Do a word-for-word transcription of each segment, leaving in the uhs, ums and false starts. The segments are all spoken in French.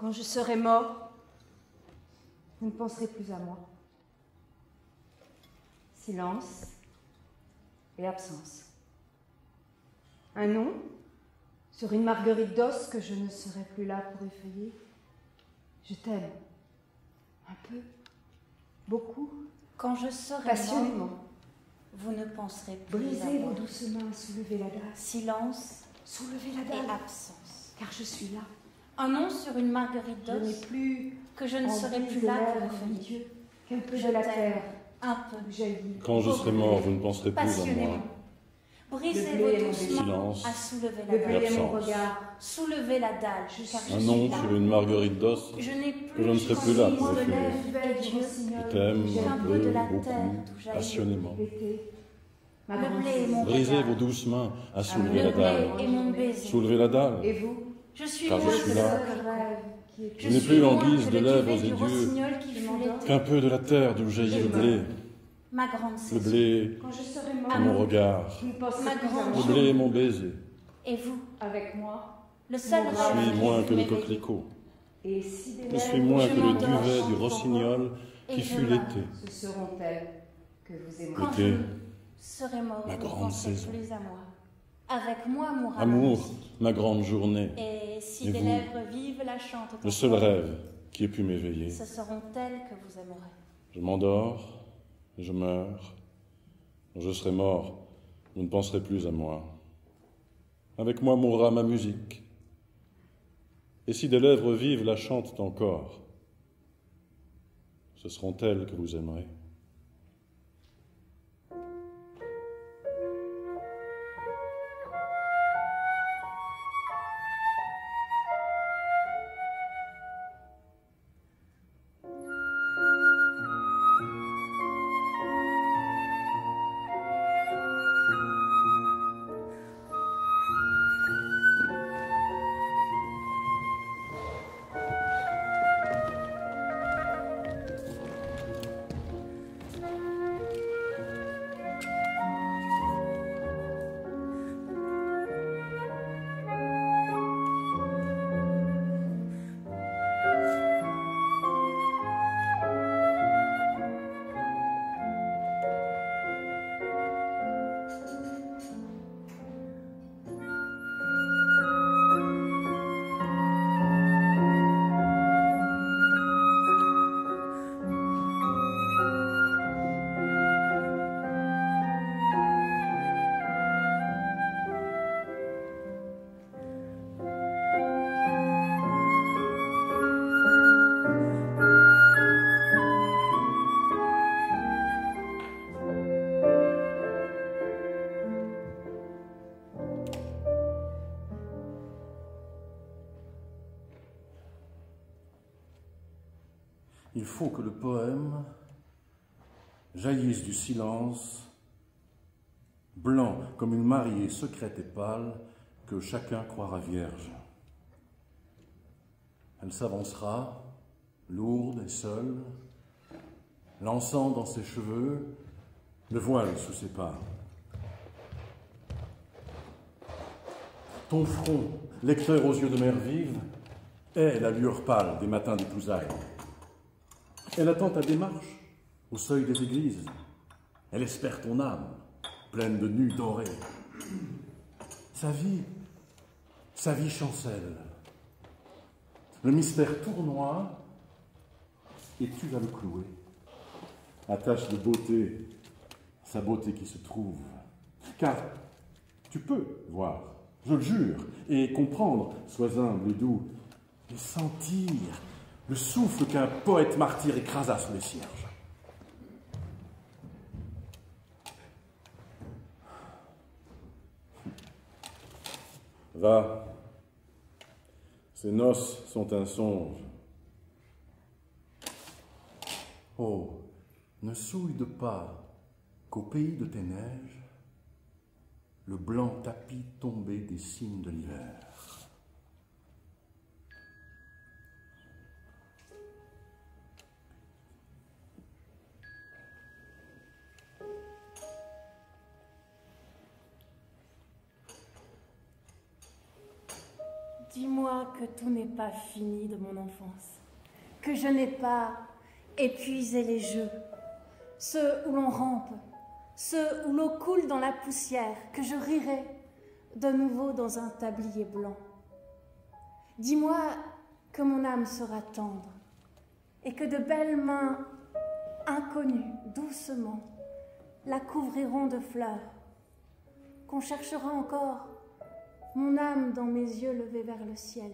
Quand je serai mort, vous ne penserez plus à moi. Silence et absence. Un nom sur une marguerite d'os que je ne serai plus là pour effeuiller. Je t'aime. Un peu. Beaucoup. Quand je serai passionnément. mort, vous ne penserez plus Brisez à moi. vos douces mains, soulevez la dalle. Silence Soulevez la et dalle. absence. Car je suis là. Un nom sur une marguerite Je n'ai d'os plus que je ne serai envie plus de là l'air, pour envie effeuiller. Dieu, qu'un peu Je de la t'aime. terre Un peu. jaillit. Quand je serai mort, vous ne penserez plus à Passionnément. moi. Brisez Le blé est vos mon douces bébé. mains Silence. à soulever Le la blé dalle. est mon absence. regard. Soulevez la dalle, Je car suis je Un suis nom là. sur une marguerite d'os. Je n'ai plus que je ne serai plus là pour envie de effeuiller. l'air Belle de du Dieu. rossignol, Je t'aime j'ai un un peu peu, de la beaucoup, terre d'où jaillit. passionnément. l'été, ma Le grande blé est saison. mon Brisez regard. vos douces mains à soulever Le la blé dalle. est mon baiser. Soulevez la dalle. Et vous, Je suis Car je moins suis que là. le ce rêve qui est Je n'ai suis plus moins l'anguille que de le lèvres duvet aux du yeux. rossignol qui fut l'été. Qu'un peu de la terre d'où jaillit le blé. Ma grande Le saison. blé quand je serai mort, est mon regard. vous ne penserez Ma plus à grande moi. Le blé est mon baiser. Et vous, Avec moi. le seul Je Je rêve suis qui moins put que le m'éveiller. coquelicot. Et si des Je suis lèvres moins je que le m'endors, duvet du j'entends rossignol et qui je fut meurs. l'été. ce seront elles que vous aimerez. Quand L'été, je serai mort, ma vous ne grande penserez saison. plus à moi. Avec moi mourra ma Amour, musique. ma grande journée. Et si Et des vous, lèvres vives la chantent Le seul encore, rêve qui ait pu m'éveiller. ce seront elles que vous aimerez. Je m'endors, je meurs. Quand je serai mort, vous ne penserez plus à moi. Avec moi mourra ma musique. Et si des lèvres vives la chantent encore, ce seront elles que vous aimerez. Il faut que le poème jaillisse du silence, blanc comme une mariée secrète et pâle que chacun croira vierge. Elle s'avancera, lourde et seule, l'encens dans ses cheveux, le voile sous ses pas. Ton front, lecteur aux yeux de mer vive, est la lueur pâle des matins d'épousailles. Elle attend ta démarche au seuil des églises. Elle espère ton âme, pleine de nus dorés. Sa vie, sa vie chancelle. Le mystère tournoie et tu vas le clouer. Attache de beauté, sa beauté qui se trouve. Car tu peux voir, je le jure, et comprendre, sois humble et doux, et sentir le souffle qu'un poète martyr écrasa sous les cierges. Va, ces noces sont un songe. Oh, ne souille pas qu'au pays de tes neiges, le blanc tapis tombé des cimes de l'hiver. Dis-moi que tout n'est pas fini de mon enfance, que je n'ai pas épuisé les jeux, ceux où l'on rampe, ceux où l'eau coule dans la poussière, que je rirai de nouveau dans un tablier blanc. Dis-moi que mon âme sera tendre et que de belles mains inconnues, doucement, la couvriront de fleurs, qu'on cherchera encore mon âme dans mes yeux levés vers le ciel.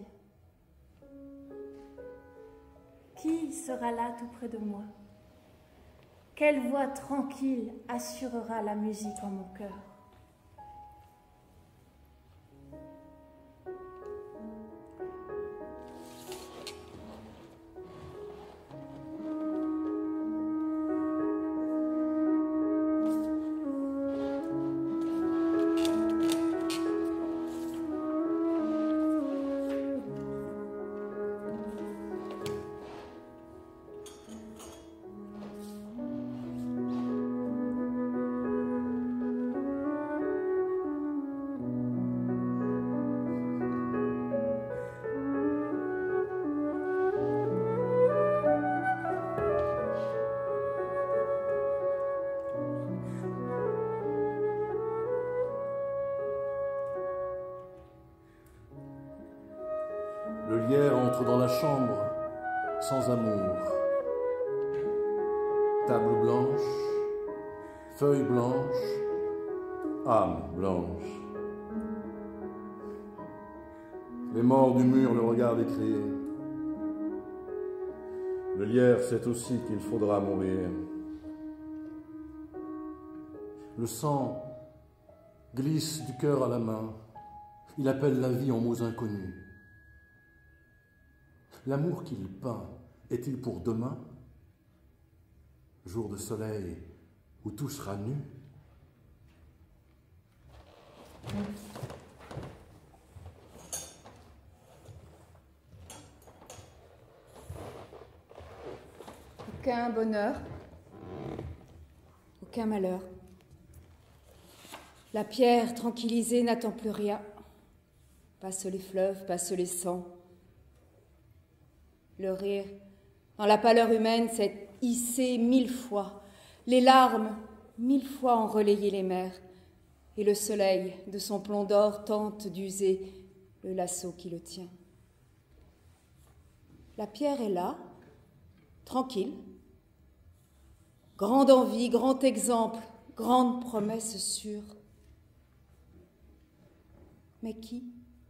Qui sera là tout près de moi? Quelle voix tranquille assurera la musique en mon cœur? Le lierre entre dans la chambre sans amour. Table blanche, feuille blanche, âme blanche. Les morts du mur le regardent écrire. Le lierre sait aussi qu'il faudra mourir. Le sang glisse du cœur à la main. Il appelle la vie en mots inconnus. L'amour qu'il peint est-il pour demain? Jour de soleil où tout sera nu? Aucun bonheur, aucun malheur. La pierre tranquillisée n'attend plus rien. Passent les fleuves, passent les sangs. Le rire, dans la pâleur humaine, s'est hissé mille fois. Les larmes, mille fois, ont relayé les mers. Et le soleil, de son plomb d'or, tente d'user le lasso qui le tient. La pierre est là, tranquille. Grande envie, grand exemple, grande promesse sûre. Mais qui?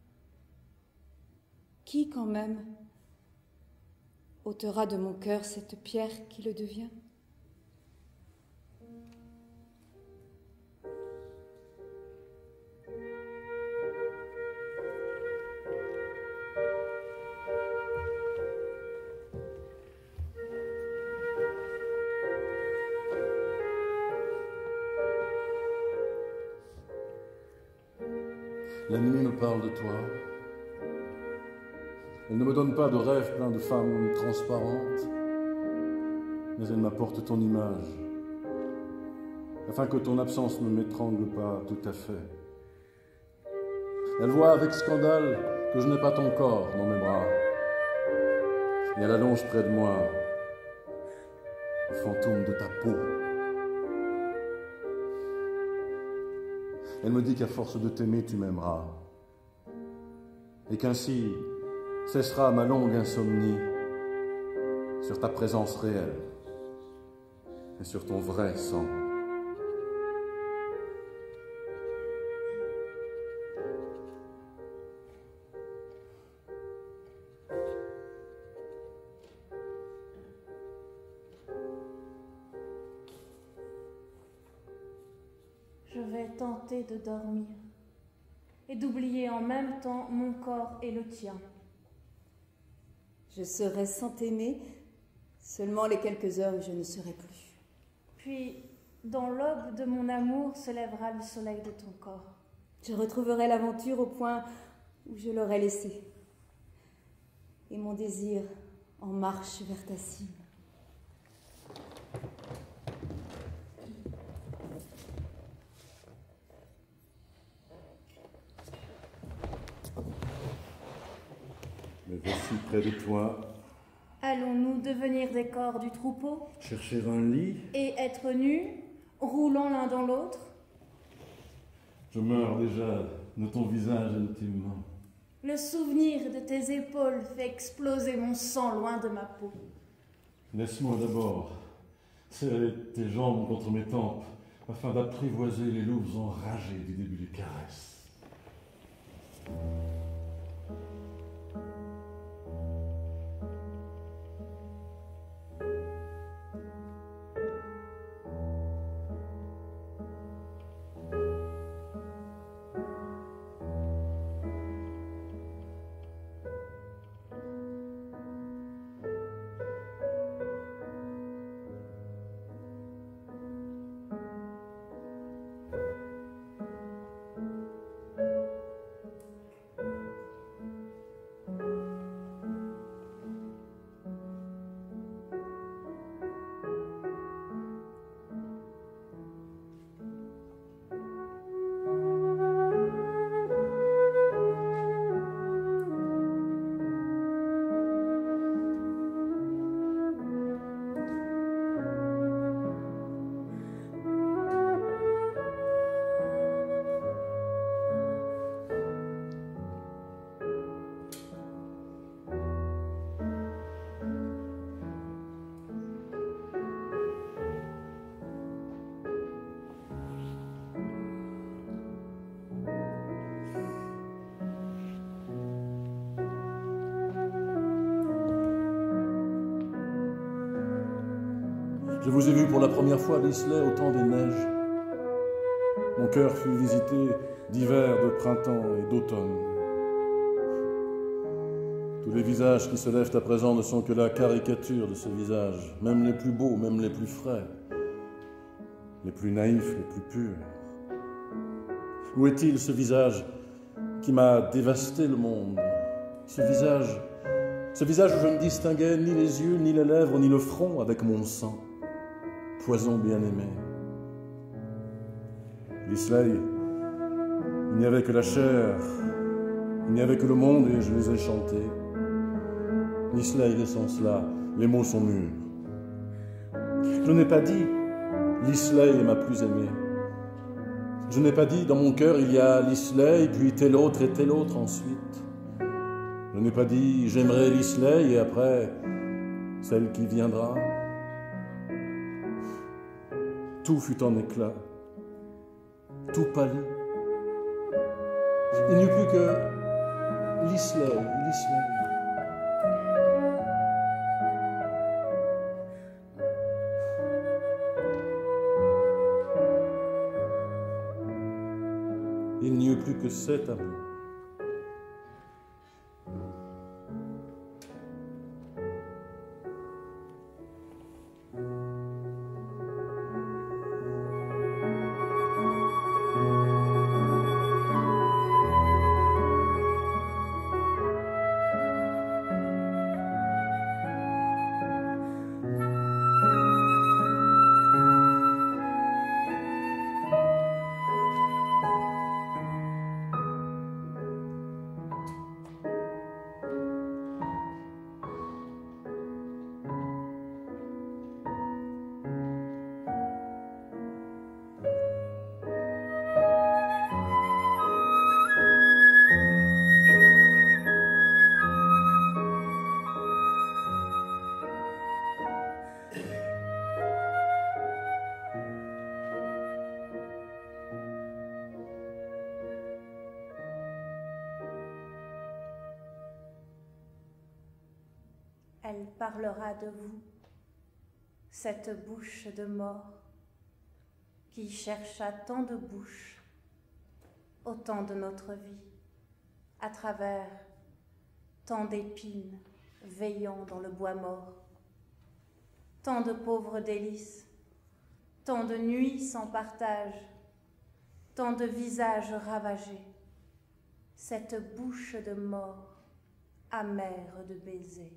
Qui quand même ôtera de mon cœur cette pierre qui le devient? La nuit me parle de toi. Elle ne me donne pas de rêves pleins de femmes transparentes, mais elle m'apporte ton image, afin que ton absence ne m'étrangle pas tout à fait. Elle voit avec scandale que je n'ai pas ton corps dans mes bras, et elle allonge près de moi le fantôme de ta peau. Elle me dit qu'à force de t'aimer, tu m'aimeras, et qu'ainsi cessera ma longue insomnie sur ta présence réelle et sur ton vrai sang. Je vais tenter de dormir et d'oublier en même temps mon corps et le tien. Je serai sans t'aimer seulement les quelques heures où je ne serai plus. Puis, dans l'aube de mon amour, se lèvera le soleil de ton corps. Je retrouverai l'aventure au point où je l'aurai laissée. Et mon désir en marche vers ta cime. Me voici près de toi. Allons-nous devenir des corps du troupeau? Chercher un lit? Et être nus, roulant l'un dans l'autre? Je meurs déjà de ton visage intimement. Le souvenir de tes épaules fait exploser mon sang loin de ma peau. Laisse-moi d'abord serrer tes jambes contre mes tempes afin d'apprivoiser les loups enragés du début des caresses. Je vous ai vu pour la première fois à Lisley au temps des neiges. Mon cœur fut visité d'hiver, de printemps et d'automne. Tous les visages qui se lèvent à présent ne sont que la caricature de ce visage, même les plus beaux, même les plus frais, les plus naïfs, les plus purs. Où est-il ce visage qui m'a dévasté le monde? Ce visage, ce visage où je ne distinguais ni les yeux, ni les lèvres, ni le front avec mon sang. Poison bien-aimé. Lisley, il n'y avait que la chair, il n'y avait que le monde et je les ai chantés. Lisley, laissons cela, les mots sont mûrs. Je n'ai pas dit, Lisley est ma plus aimée. Je n'ai pas dit, dans mon cœur, il y a Lisley, puis tel autre et tel autre ensuite. Je n'ai pas dit, j'aimerais Lisley et après, celle qui viendra. Tout fut en éclat, tout pâlit. Il n'y eut plus que Lisley, Lisley. Il n'y eut plus que cet amour. Elle parlera de vous, cette bouche de mort qui chercha tant de bouches au temps de notre vie, à travers tant d'épines veillant dans le bois mort, tant de pauvres délices, tant de nuits sans partage, tant de visages ravagés, cette bouche de mort amère de baisers.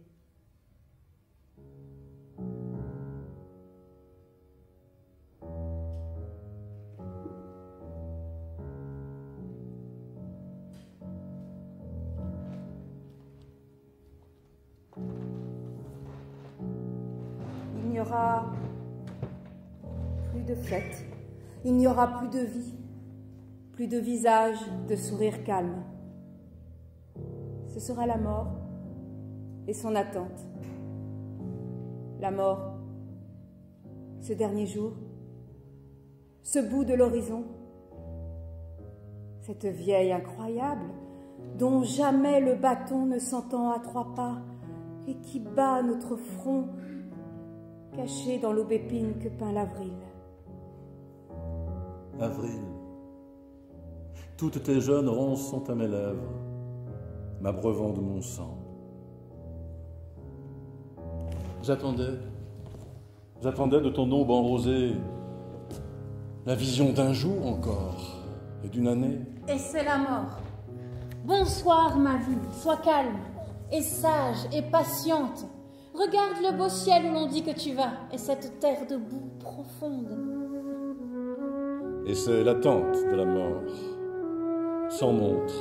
aura plus de fêtes, il n'y aura plus de vie, plus de visage, de sourire calme. Ce sera la mort et son attente. La mort, ce dernier jour, ce bout de l'horizon, cette vieille incroyable dont jamais le bâton ne s'entend à trois pas et qui bat notre front caché dans l'aubépine que peint l'avril. Avril, toutes tes jeunes ronces sont à mes lèvres, m'abreuvant de mon sang. J'attendais, j'attendais de ton aube en rosée la vision d'un jour encore et d'une année. Et c'est la mort. Bonsoir, ma vie, sois calme et sage et patiente. Regarde le beau ciel où l'on dit que tu vas et cette terre de boue profonde. Et c'est l'attente de la mort, sans montre.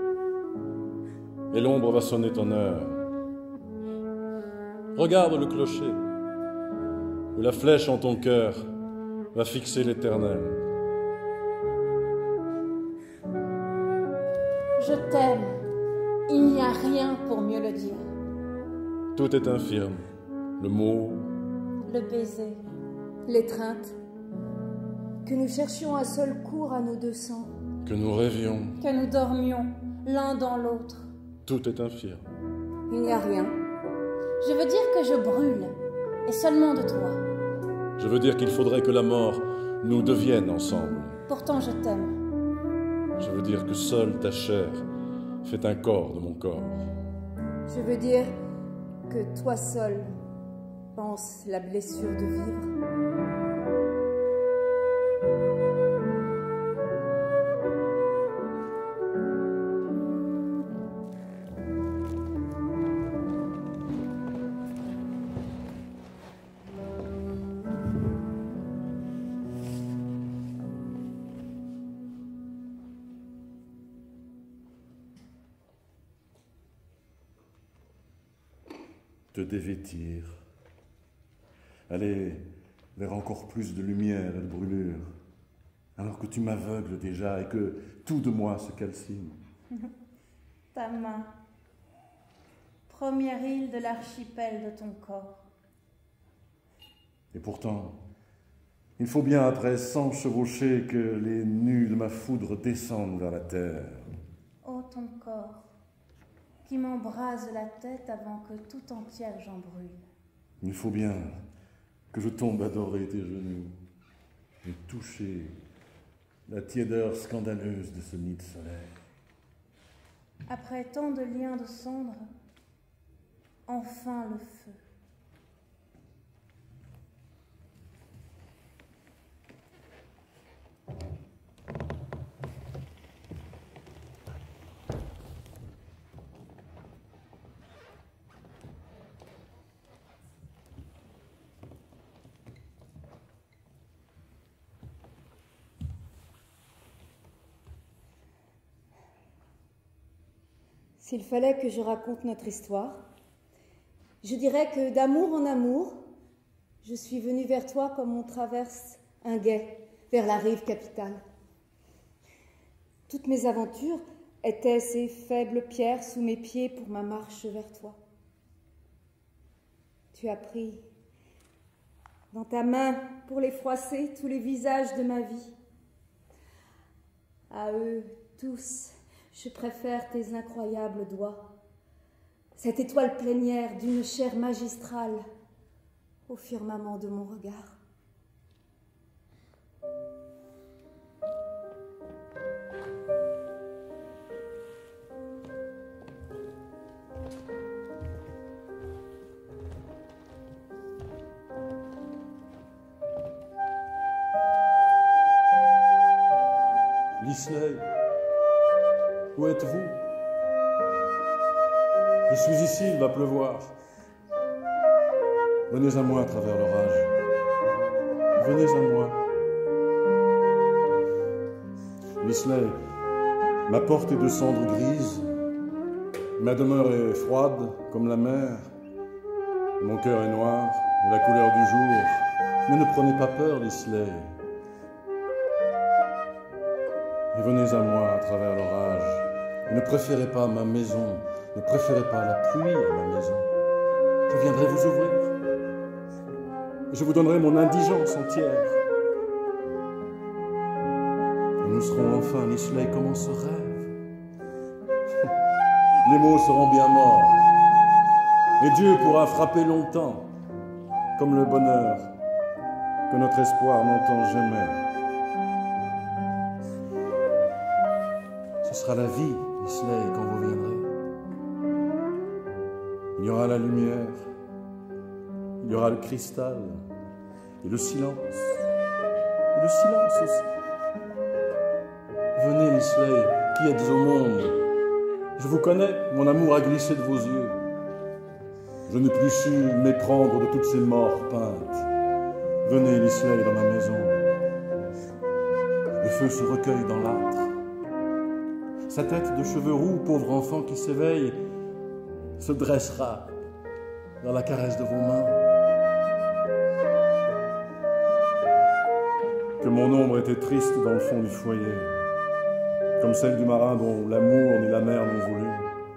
Et l'ombre va sonner ton heure. Regarde le clocher, où la flèche en ton cœur va fixer l'éternel. Je t'aime. Il n'y a rien pour mieux le dire. Tout est infirme. Le mot, Le baiser, L'étreinte, que nous cherchions un seul cours à nos deux sangs. que nous rêvions. que nous dormions l'un dans l'autre. Tout est infirme. Il n'y a rien. Je veux dire que je brûle, et seulement de toi. Je veux dire qu'il faudrait que la mort nous devienne ensemble. Pourtant je t'aime. Je veux dire que seule ta chair fait un corps de mon corps. Je veux dire que toi seul penses la blessure de vivre. Te dévêtir, aller vers encore plus de lumière et de brûlure, alors que tu m'aveugles déjà et que tout de moi se calcine. Ta main, première île de l'archipel de ton corps. Et pourtant, il faut bien après cent chevauchés que les nus de ma foudre descendent vers la terre. Ô ton corps, qui m'embrase la tête avant que tout entière j'en brûle. Il faut bien que je tombe adorer tes genoux et toucher la tiédeur scandaleuse de ce nid de soleil. Après tant de liens de cendres, enfin le feu. S'il fallait que je raconte notre histoire, je dirais que d'amour en amour, je suis venue vers toi comme on traverse un gué vers la rive capitale. Toutes mes aventures étaient ces faibles pierres sous mes pieds pour ma marche vers toi. Tu as pris dans ta main pour les froisser tous les visages de ma vie. À eux tous, je préfère tes incroyables doigts, cette étoile plénière d'une chair magistrale au firmament de mon regard. Lisley, où êtes-vous? Je suis ici, il va pleuvoir. Venez à moi à travers l'orage. Venez à moi. Lisley, ma porte est de cendre grise. Ma demeure est froide comme la mer. Mon cœur est noir, de la couleur du jour, mais ne prenez pas peur, Lisley. Et venez à moi à travers l'orage. Et ne préférez pas ma maison, ne préférez pas la pluie à ma maison. Je viendrai vous ouvrir. Je vous donnerai mon indigence entière. Et nous serons enfin, Lisley, comme on se rêve. Les mots seront bien morts. Et Dieu pourra frapper longtemps, comme le bonheur que notre espoir n'entend jamais. Ce sera la vie, Lisley, quand vous viendrez. Il y aura la lumière, il y aura le cristal, et le silence, et le silence aussi. Venez, Lisley, qui êtes au monde. Je vous connais, mon amour a glissé de vos yeux. Je n'ai plus su m'éprendre de toutes ces morts peintes. Venez, Lisley, dans ma maison. Le feu se recueille dans l'âtre. Sa tête de cheveux roux, pauvre enfant qui s'éveille, se dressera dans la caresse de vos mains. Que mon ombre était triste dans le fond du foyer, comme celle du marin dont l'amour ni la mer n'ont voulu.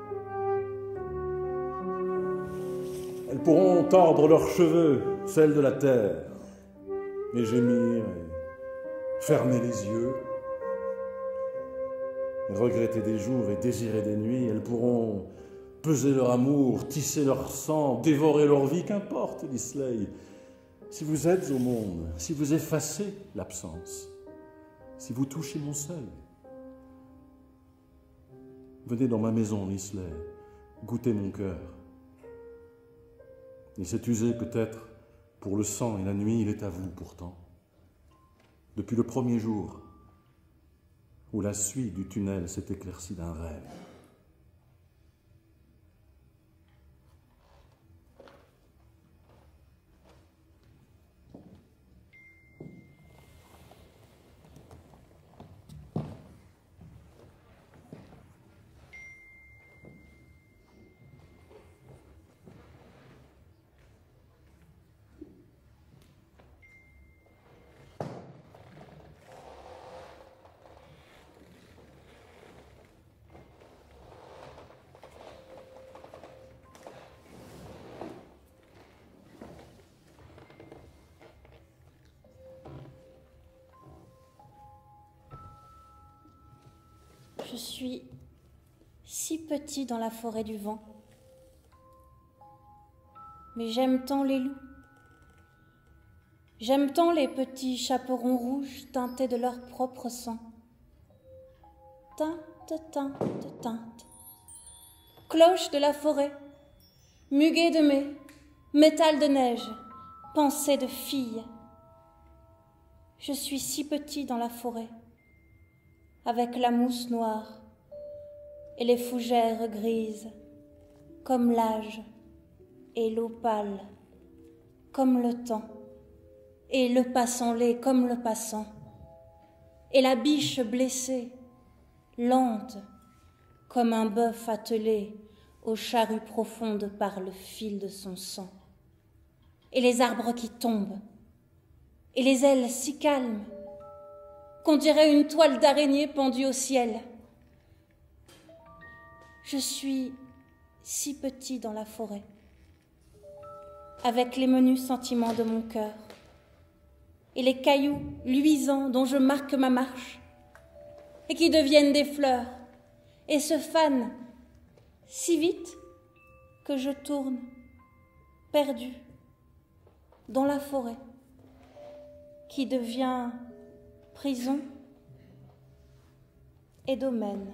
Elles pourront tordre leurs cheveux, celles de la terre, et gémir, et fermer les yeux, et regretter des jours et désirer des nuits. Elles pourront peser leur amour, tisser leur sang, dévorer leur vie, qu'importe, Lisley. Si vous êtes au monde, si vous effacez l'absence, si vous touchez mon seuil, venez dans ma maison, Lisley, goûtez mon cœur. Il s'est usé peut-être pour le sang et la nuit, il est à vous pourtant. Depuis le premier jour où la suie du tunnel s'est éclaircie d'un rêve. Je suis si petit dans la forêt du vent, mais j'aime tant les loups, j'aime tant les petits chaperons rouges teintés de leur propre sang. Teinte, teinte, teinte, cloche de la forêt, muguet de mai, métal de neige, pensée de fille. Je suis si petit dans la forêt, avec la mousse noire et les fougères grises, comme l'âge et l'eau pâle, comme le temps, et le passant laid comme le passant, et la biche blessée, lente, comme un bœuf attelé aux charrues profondes par le fil de son sang, et les arbres qui tombent, et les ailes si calmes, qu'on dirait une toile d'araignée pendue au ciel. Je suis si petit dans la forêt, avec les menus sentiments de mon cœur, et les cailloux luisants dont je marque ma marche, et qui deviennent des fleurs, et se fanent si vite que je tourne, perdue, dans la forêt, qui devient prison et domaine.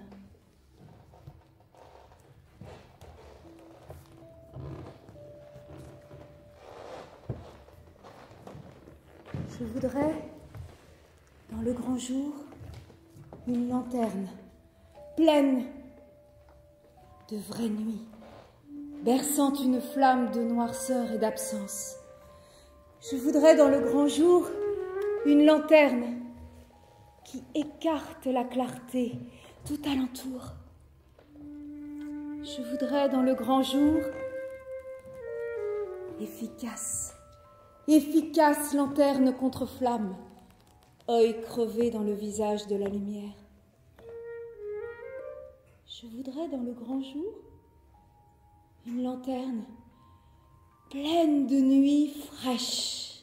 Je voudrais, dans le grand jour, une lanterne pleine de vraie nuit, berçant une flamme de noirceur et d'absence. Je voudrais, dans le grand jour, une lanterne qui écarte la clarté tout alentour. Je voudrais, dans le grand jour, Efficace, efficace lanterne contre flamme, œil crevé dans le visage de la lumière. Je voudrais dans le grand jour une lanterne pleine de nuit fraîche.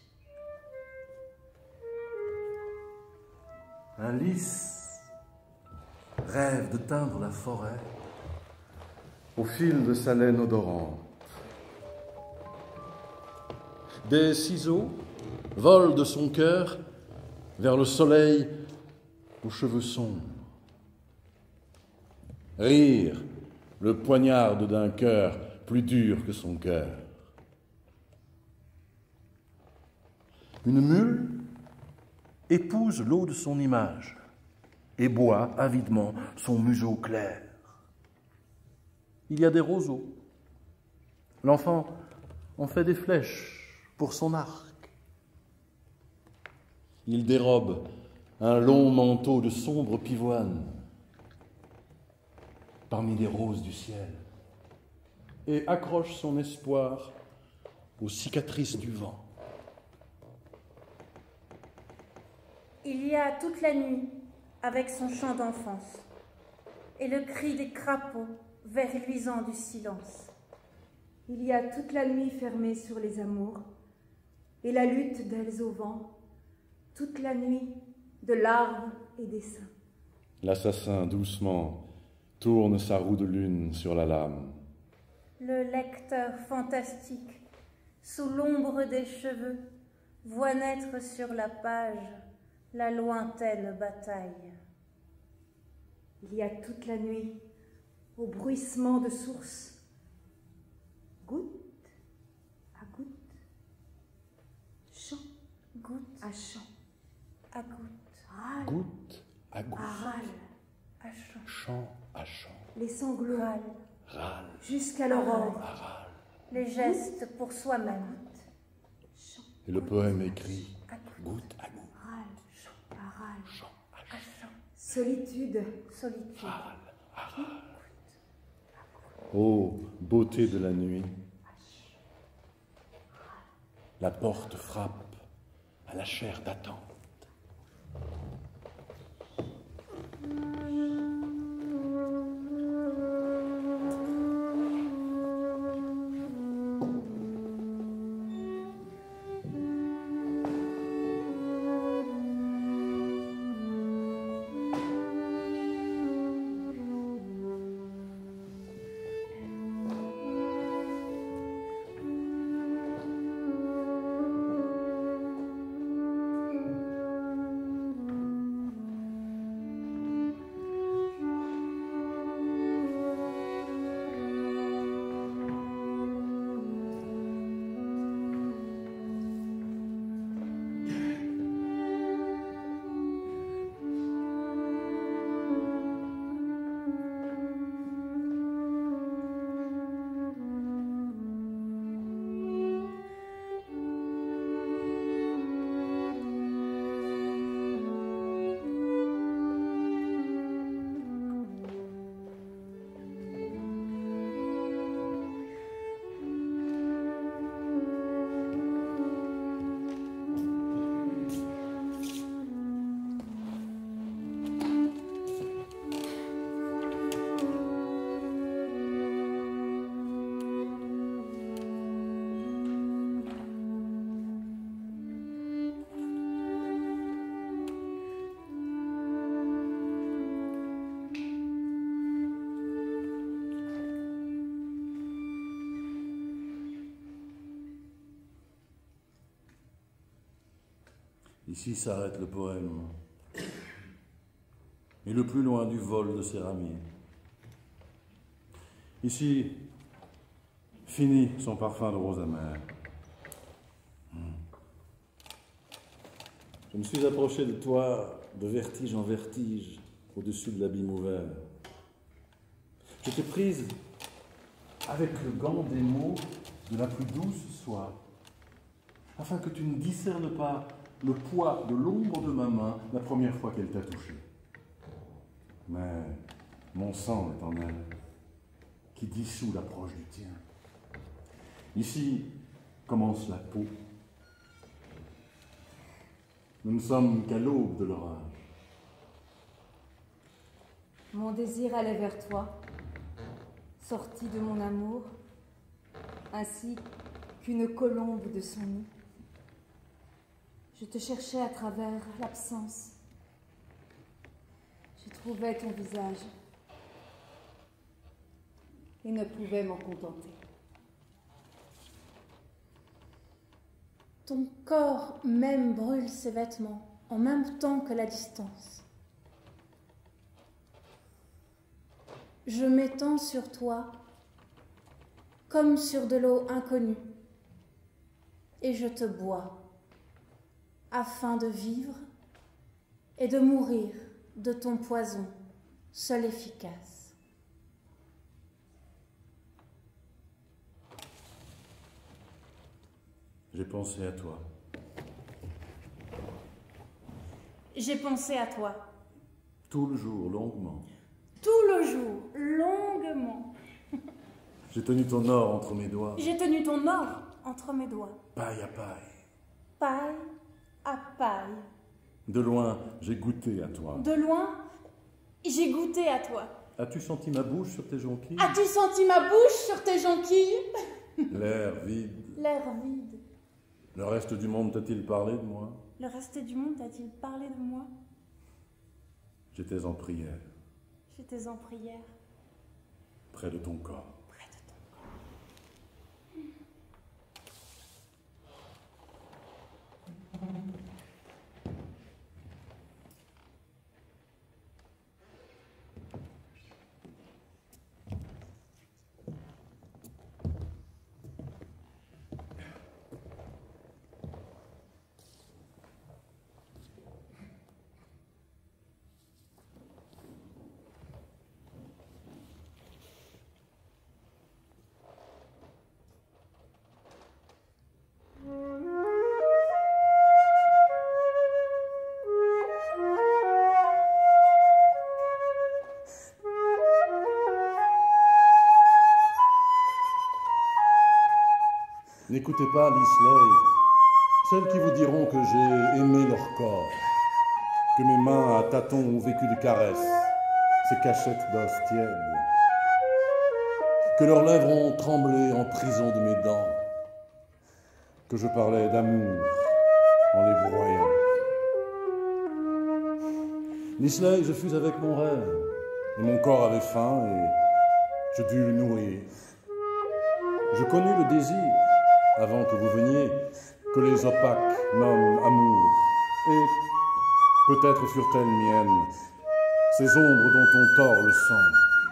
Un lys rêve de teindre la forêt au fil de sa laine odorante. Des ciseaux volent de son cœur vers le soleil aux cheveux sombres. Rire le poignard d'un cœur plus dur que son cœur. Une mule épouse l'eau de son image et boit avidement son museau clair. Il y a des roseaux. L'enfant en fait des flèches pour son arc. Il dérobe un long manteau de sombre pivoine parmi les roses du ciel et accroche son espoir aux cicatrices du vent. Il y a toute la nuit avec son chant d'enfance et le cri des crapauds vers luisant du silence. Il y a toute la nuit fermée sur les amours et la lutte d'ailes au vent, toute la nuit de larves et d'essaims. L'assassin doucement tourne sa roue de lune sur la lame. Le lecteur fantastique, sous l'ombre des cheveux, voit naître sur la page la lointaine bataille. Il y a toute la nuit, au bruissement de source, goutte à goutte, chant Goutte à chant, à goutte, râle Goutte à goutte, à râle, à chant, chant à chant, les sanglots râle, râle jusqu'à l'aurore, à râle. les gestes pour soi-même, chant Et le poème écrit à goutte, goutte à goutte, râle à râle, chant à à chant, solitude, solitude, râle à râle. Ô beauté de la nuit, la porte frappe à la chair d'attente. Ici s'arrête le poème, et le plus loin du vol de Séramie. Ici finit son parfum de rose amère. Je me suis approché de toi de vertige en vertige, au-dessus de l'abîme ouvert. Je t'ai prise avec le gant des mots de la plus douce soie, afin que tu ne discernes pas le poids de l'ombre de ma main la première fois qu'elle t'a touché. Mais mon sang est en elle, qui dissout l'approche du tien. Ici, commence la peau. Nous ne sommes qu'à l'aube de l'orage. Mon désir allait vers toi, sorti de mon amour, ainsi qu'une colombe de son nid. Je te cherchais à travers l'absence. Je trouvais ton visage et ne pouvais m'en contenter. Ton corps même brûle ses vêtements en même temps que la distance. Je m'étends sur toi comme sur de l'eau inconnue et je te bois afin de vivre et de mourir de ton poison seul efficace. J'ai pensé à toi. J'ai pensé à toi. Tout le jour, longuement. Tout le jour, longuement. J'ai tenu ton or entre mes doigts. J'ai tenu ton or entre mes doigts. Paille à paille. Paille à paille. De loin, j'ai goûté à toi. De loin, j'ai goûté à toi. As-tu senti ma bouche sur tes jonquilles? As-tu senti ma bouche sur tes jonquilles? L'air vide. L'air vide. Le reste du monde t'a-t-il parlé de moi? Le reste du monde t'a-t-il parlé de moi? J'étais en prière. J'étais en prière. Près de ton corps. Près de ton corps. N'écoutez pas Lisley, celles qui vous diront que j'ai aimé leur corps, que mes mains à tâtons ont vécu de caresses, ces cachettes d'os tièdes, que leurs lèvres ont tremblé en prison de mes dents, que je parlais d'amour en les broyant. Lisley, je fus avec mon rêve, et mon corps avait faim, et je dus le nourrir. Je connus le désir, avant que vous veniez, que les opaques nomment amour. Et peut-être furent-elles miennes, ces ombres dont on tord le sang.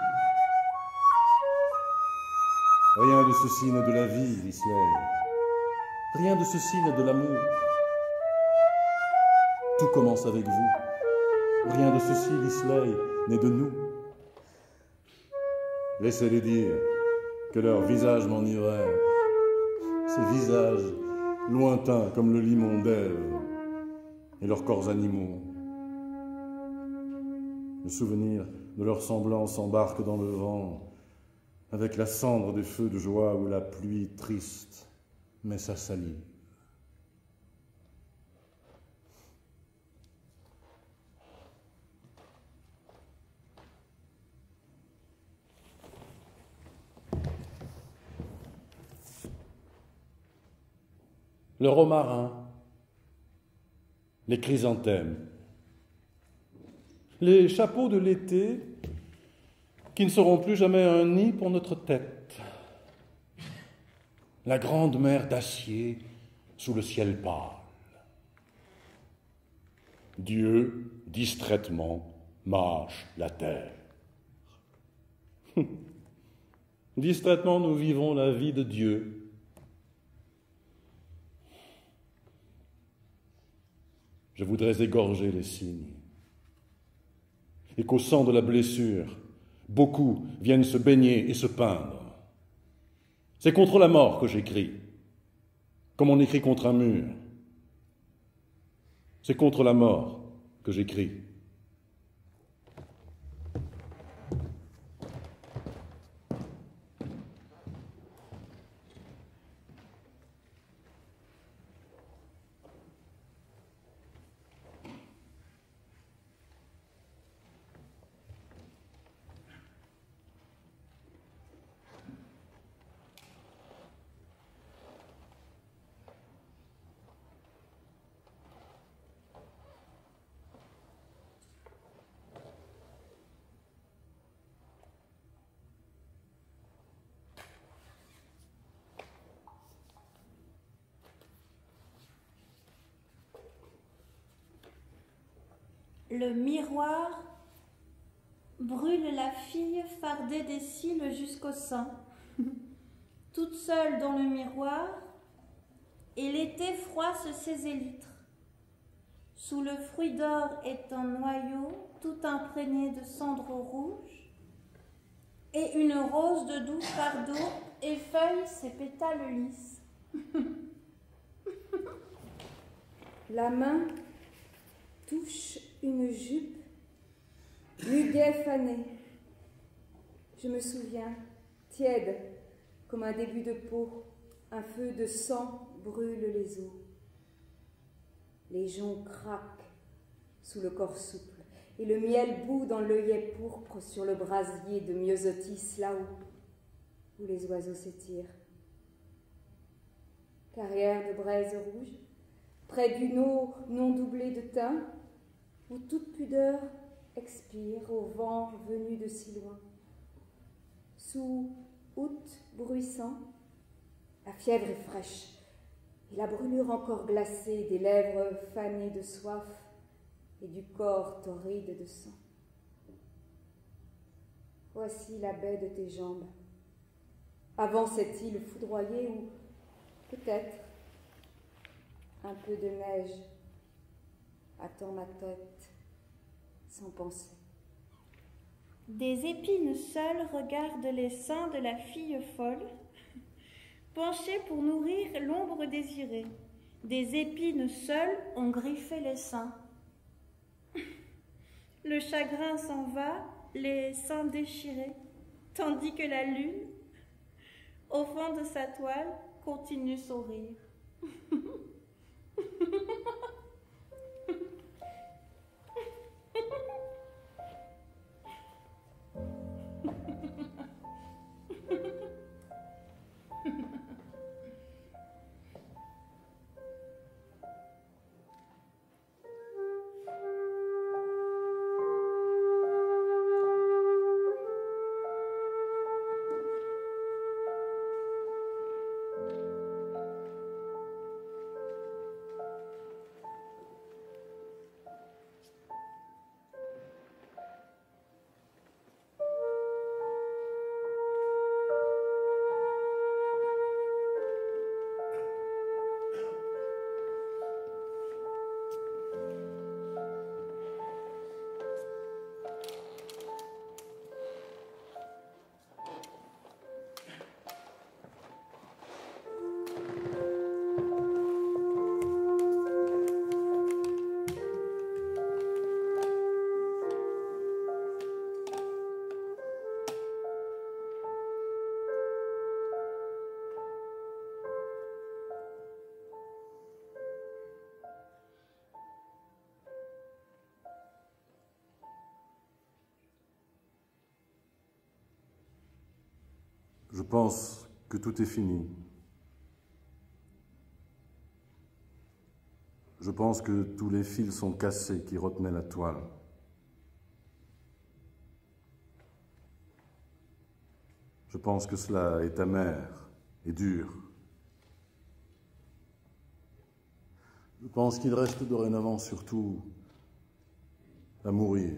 Rien de ceci n'est de la vie, Lisley. Rien de ceci n'est de l'amour. Tout commence avec vous. Rien de ceci, Lisley, n'est de nous. Laissez-les dire que leurs visages m'enivrèrent. Ces visages lointains comme le limon d'Ève et leurs corps animaux. Le souvenir de leur semblance s'embarque dans le vent avec la cendre des feux de joie où la pluie triste met sa salive. Le romarin, les chrysanthèmes, les chapeaux de l'été qui ne seront plus jamais un nid pour notre tête, la grande mer d'acier sous le ciel pâle. Dieu, distraitement, mâche la terre. Distraitement, nous vivons la vie de Dieu. Je voudrais égorger les cygnes, et qu'au sang de la blessure, beaucoup viennent se baigner et se peindre. C'est contre la mort que j'écris, comme on écrit contre un mur. C'est contre la mort que j'écris. le miroir brûle la fille fardée des cils jusqu'au sang, toute seule dans le miroir, et l'été froisse ses élytres. Sous le fruit d'or est un noyau tout imprégné de cendres rouges, et une rose de doux fardeau effeuille ses pétales lisses. La main touche une jupe, muguet fané. Je me souviens, tiède comme un début de peau, un feu de sang brûle les os. Les joncs craquent sous le corps souple, et le miel bout dans l'œillet pourpre sur le brasier de myosotis là-haut, où les oiseaux s'étirent. Carrière de braise rouge, près d'une eau non doublée de thym, où toute pudeur expire au vent venu de si loin. Sous août bruissant, la fièvre est fraîche, et la brûlure encore glacée des lèvres fanées de soif et du corps torride de sang. Voici la baie de tes jambes, avant cette île foudroyée où, peut-être, un peu de neige attend ma tête sans penser. Des épines seules regardent les seins de la fille folle, penchée pour nourrir l'ombre désirée. Des épines seules ont griffé les seins. Le chagrin s'en va, les seins déchirés, tandis que la lune, au fond de sa toile, continue son rire. Je pense que tout est fini. Je pense que tous les fils sont cassés qui retenaient la toile. Je pense que cela est amer et dur. Je pense qu'il reste dorénavant surtout à mourir.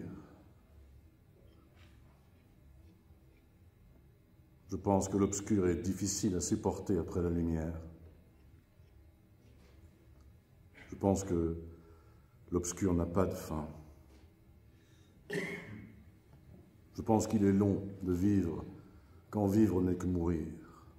Je pense que l'obscur est difficile à supporter après la lumière. Je pense que l'obscur n'a pas de fin. Je pense qu'il est long de vivre quand vivre n'est que mourir.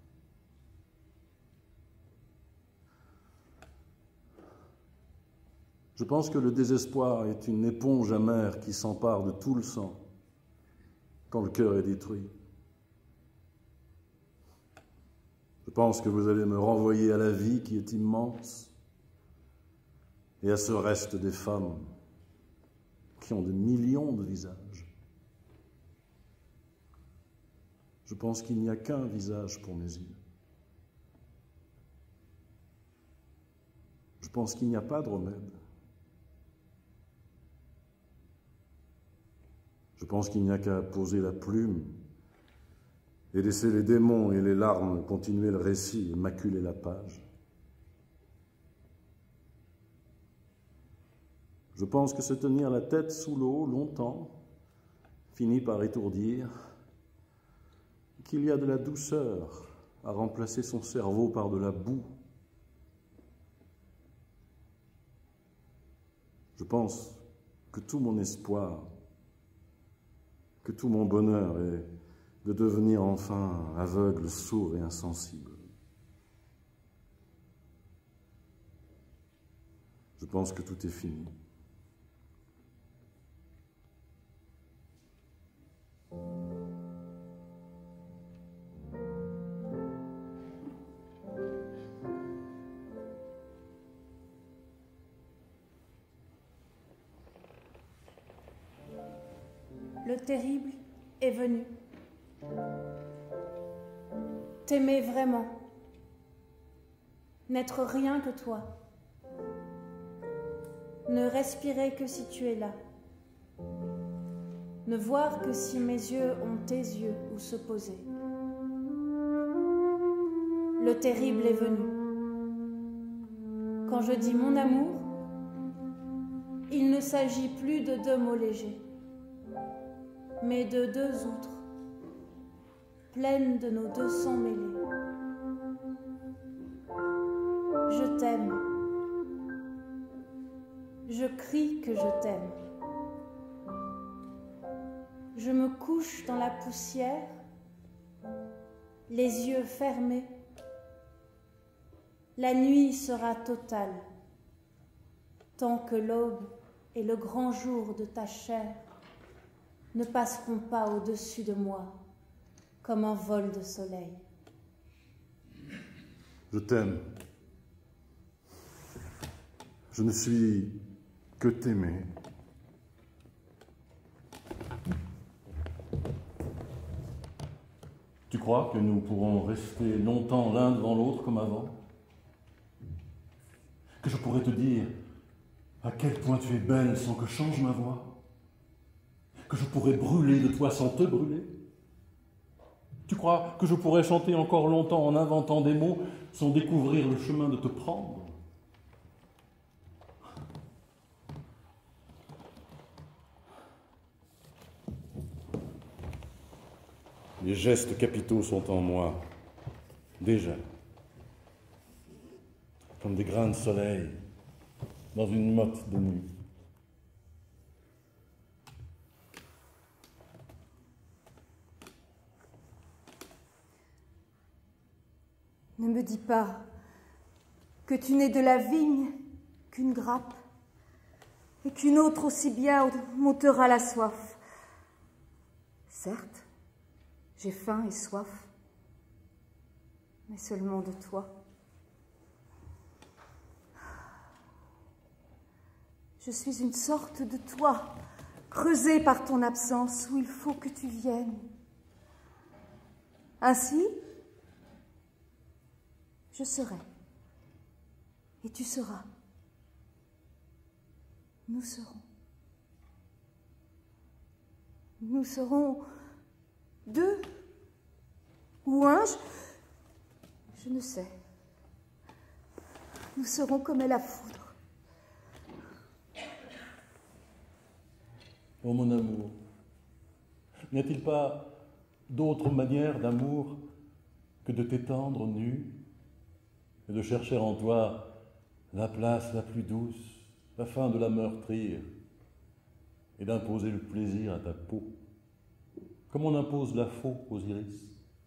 Je pense que le désespoir est une éponge amère qui s'empare de tout le sang quand le cœur est détruit. Je pense que vous allez me renvoyer à la vie qui est immense et à ce reste des femmes qui ont des millions de visages. Je pense qu'il n'y a qu'un visage pour mes îles. Je pense qu'il n'y a pas de remède. Je pense qu'il n'y a qu'à poser la plume et laisser les démons et les larmes continuer le récit et maculer la page. Je pense que se tenir la tête sous l'eau longtemps finit par étourdir, qu'il y a de la douceur à remplacer son cerveau par de la boue. Je pense que tout mon espoir, que tout mon bonheur est de devenir enfin aveugle, sourd et insensible. Je pense que tout est fini. Le terrible est venu. T'aimer vraiment. N'être rien que toi. Ne respirer que si tu es là. Ne voir que si mes yeux ont tes yeux où se poser. Le terrible est venu. Quand je dis mon amour, il ne s'agit plus de deux mots légers, mais de deux outres, pleines de nos deux sangs mêlés. Je t'aime. Je crie que je t'aime. Je me couche dans la poussière, les yeux fermés. La nuit sera totale, tant que l'aube et le grand jour de ta chair ne passeront pas au-dessus de moi comme un vol de soleil. Je t'aime. Je ne suis que t'aimer. Tu crois que nous pourrons rester longtemps l'un devant l'autre comme avant? Que je pourrais te dire à quel point tu es belle sans que change ma voix? Que je pourrais brûler de toi sans te brûler? Tu crois que je pourrais chanter encore longtemps en inventant des mots sans découvrir le chemin de te prendre? Les gestes capitaux sont en moi, déjà, comme des grains de soleil dans une motte de nuit. Ne me dis pas que tu n'es de la vigne qu'une grappe et qu'une autre aussi bien montera la soif. Certes, j'ai faim et soif, mais seulement de toi. Je suis une sorte de toi, creusée par ton absence, où il faut que tu viennes. Ainsi, je serai, et tu seras. Nous serons. Nous serons deux ou un, je, je ne sais. Nous serons comme la foudre. Oh mon amour, n'y a-t-il pas d'autre manière d'amour que de t'étendre nu et de chercher en toi la place la plus douce afin de la meurtrir et d'imposer le plaisir à ta peau, comme on impose la faux aux iris?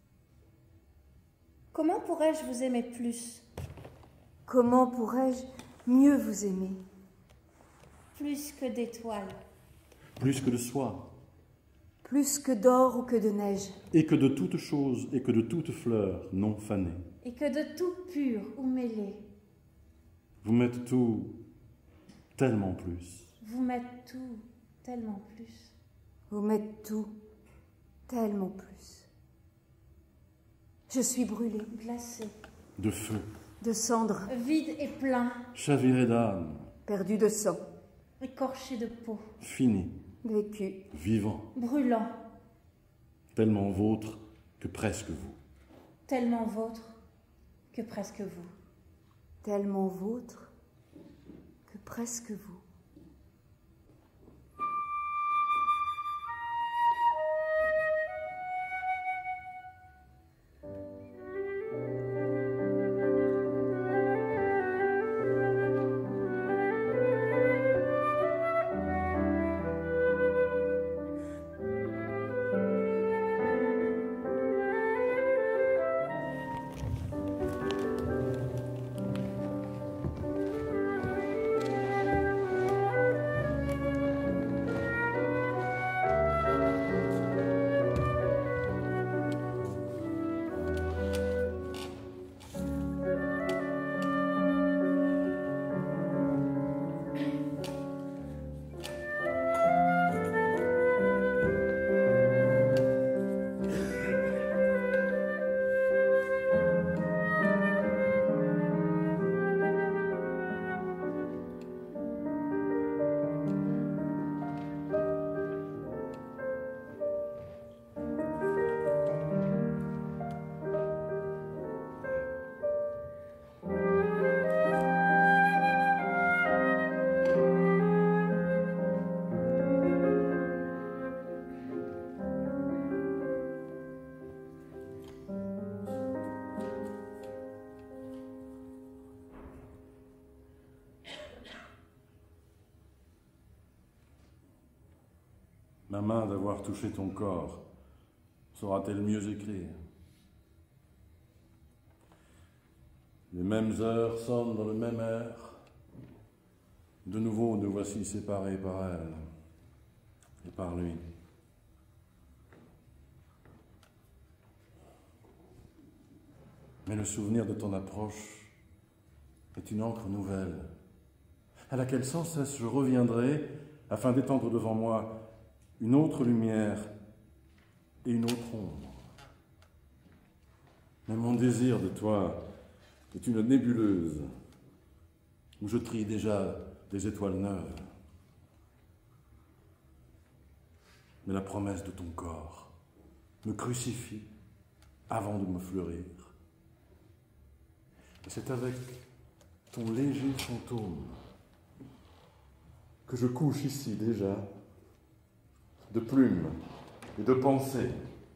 Comment pourrais-je vous aimer plus? Comment pourrais-je mieux vous aimer? Plus que d'étoiles. Plus que de soie. Plus que d'or ou que de neige. Et que de toutes choses et que de toutes fleurs non fanées. Et que de tout pur ou mêlé. Vous m'êtes tout tellement plus. Vous m'êtes tout tellement plus. Vous m'êtes tout tellement plus. Je suis brûlée. Glacée. De feu. De cendre. Vide et plein. Chaviré d'âme. Perdu de sang. Écorché de peau. Fini. Vécu. Vivant. Brûlant. Tellement vôtre que presque vous. Tellement vôtre que presque vous. Tellement vôtre que presque vous. Ma main d'avoir touché ton corps saura-t-elle mieux écrire? Les mêmes heures sonnent dans le même air. De nouveau, nous voici séparés par elle et par lui. Mais le souvenir de ton approche est une encre nouvelle, à laquelle sans cesse je reviendrai afin d'étendre devant moi une autre lumière et une autre ombre. Mais mon désir de toi est une nébuleuse où je trie déjà des étoiles neuves. Mais la promesse de ton corps me crucifie avant de me fleurir. Et c'est avec ton léger fantôme que je couche ici déjà de plumes et de pensées.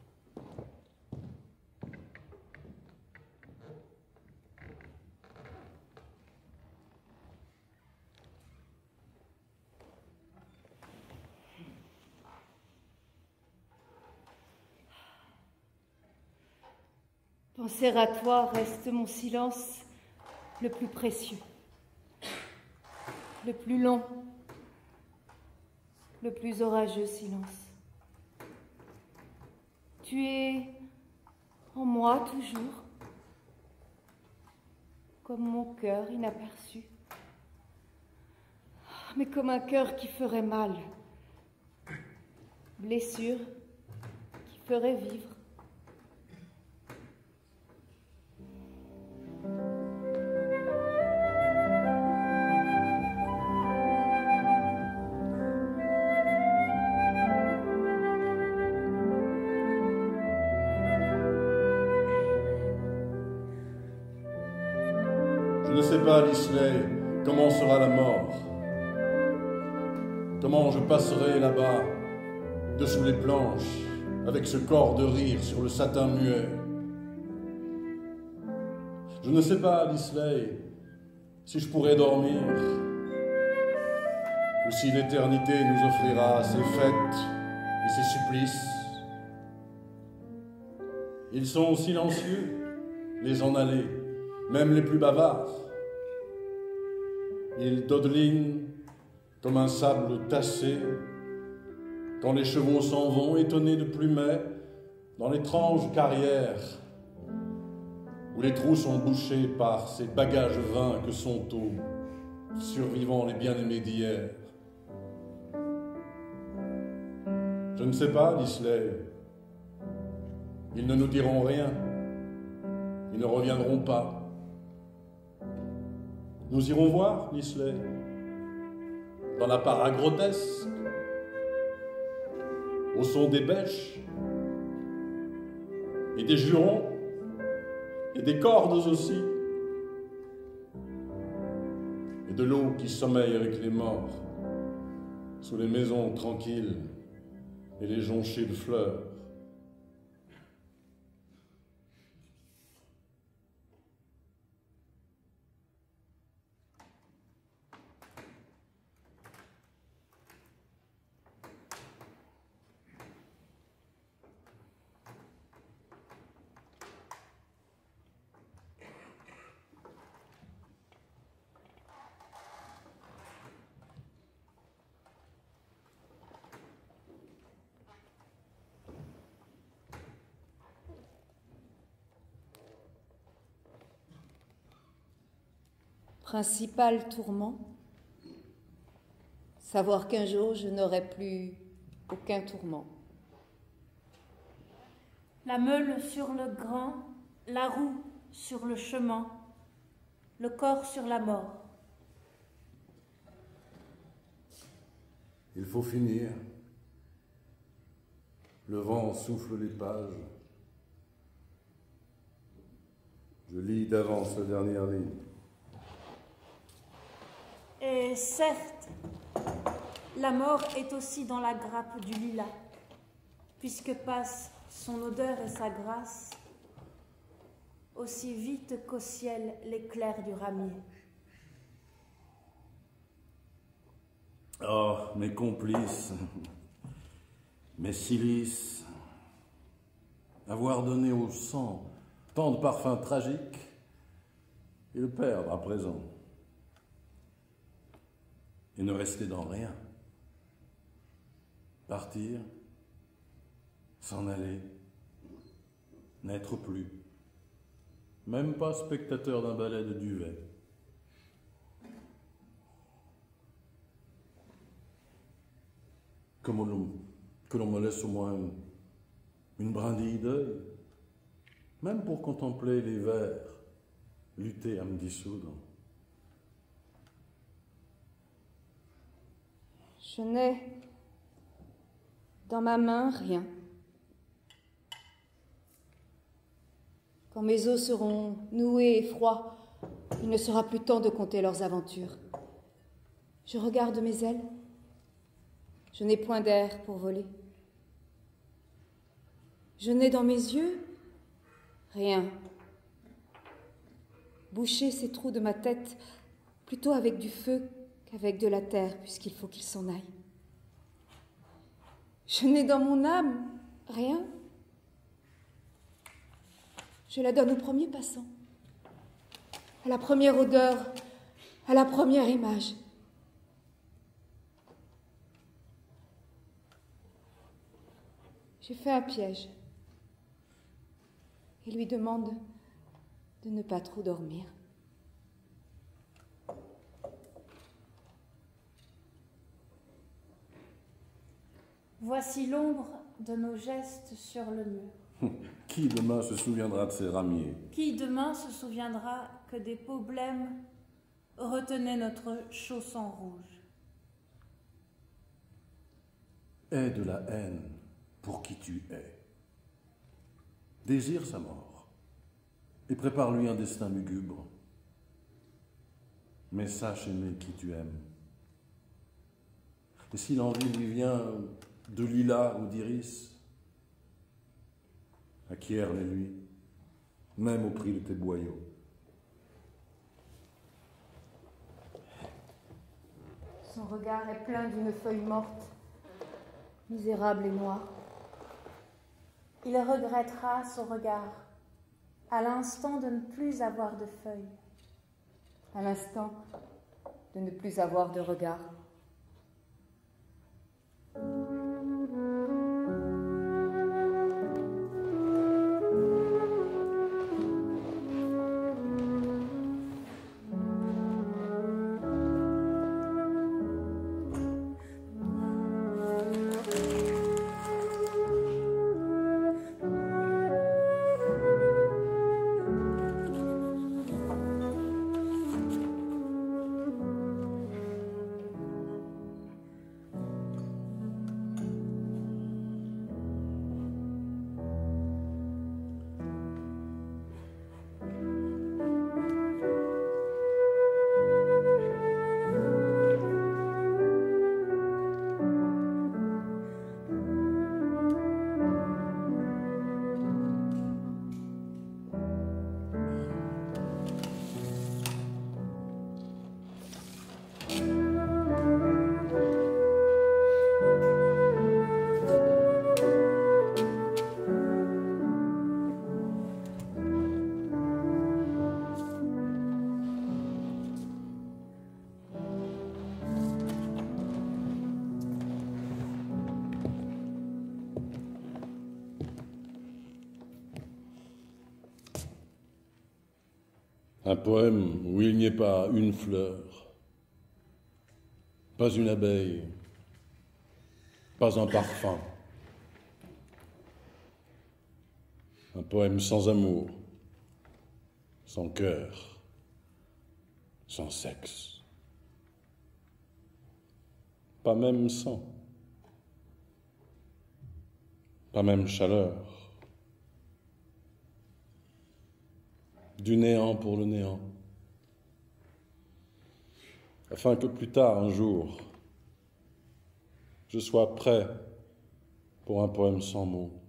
Penser à toi reste mon silence le plus précieux, le plus long, le plus orageux silence. Tu es en moi toujours, comme mon cœur inaperçu, mais comme un cœur qui ferait mal, blessure qui ferait vivre. Je ne sais pas, Lisley, comment sera la mort. Comment je passerai là-bas, dessous les planches, avec ce corps de rire sur le satin muet. Je ne sais pas, Lisley, si je pourrai dormir, ou si l'éternité nous offrira ses fêtes et ses supplices. Ils sont silencieux, les en allés, même les plus bavards. Ils dodelinent comme un sable tassé, quand les chevaux s'en vont, étonnés de plumet, dans l'étrange carrière, où les trous sont bouchés par ces bagages vains que sont aux survivants les bien-aimés d'hier. Je ne sais pas, Lisley. Ils ne nous diront rien. Ils ne reviendront pas. Nous irons voir, Lisley, dans la para grotesque, au son des bêches, et des jurons, et des cordes aussi, et de l'eau qui sommeille avec les morts, sous les maisons tranquilles et les jonchées de fleurs. Principal tourment, savoir qu'un jour je n'aurai plus aucun tourment. La meule sur le grand, la roue sur le chemin, le corps sur la mort. Il faut finir. Le vent souffle les pages. Je lis d'avance la dernière ligne. Et certes, la mort est aussi dans la grappe du lilas, puisque passe son odeur et sa grâce aussi vite qu'au ciel l'éclair du ramier. Oh, mes complices, Mais Silice, avoir donné au sang tant de parfums tragiques, et le perdre à présent, et ne rester dans rien, partir, s'en aller, n'être plus, même pas spectateur d'un ballet de duvet. Que l'on, que l'on me laisse au moins une, une brindille d'œil, même pour contempler les vers, lutter à me dissoudre. Je n'ai dans ma main rien. Quand mes os seront noués et froids, il ne sera plus temps de compter leurs aventures. Je regarde mes ailes. Je n'ai point d'air pour voler. Je n'ai dans mes yeux rien. Boucher ces trous de ma tête plutôt avec du feu qu'avec de la terre, puisqu'il faut qu'il s'en aille. Je n'ai dans mon âme rien. Je la donne au premier passant, à la première odeur, à la première image. J'ai fait un piège et lui demande de ne pas trop dormir. Voici l'ombre de nos gestes sur le mur. Qui demain se souviendra de ces ramiers? Qui demain se souviendra que des peaux blêmes retenaient notre chausson rouge? Aie de la haine pour qui tu es. Désire sa mort et prépare-lui un destin lugubre. Mais sache aimer qui tu aimes. Et si l'envie lui vient de lilas ou d'iris, acquiert-les lui, même au prix de tes boyaux. Son regard est plein d'une feuille morte, misérable et noire. Il regrettera son regard à l'instant de ne plus avoir de feuilles, à l'instant de ne plus avoir de regard. Un poème où il n'y ait pas une fleur, pas une abeille, pas un parfum. Un poème sans amour, sans cœur, sans sexe. Pas même sang, pas même chaleur. Du néant pour le néant, afin que plus tard, un jour, je sois prêt pour un poème sans mots.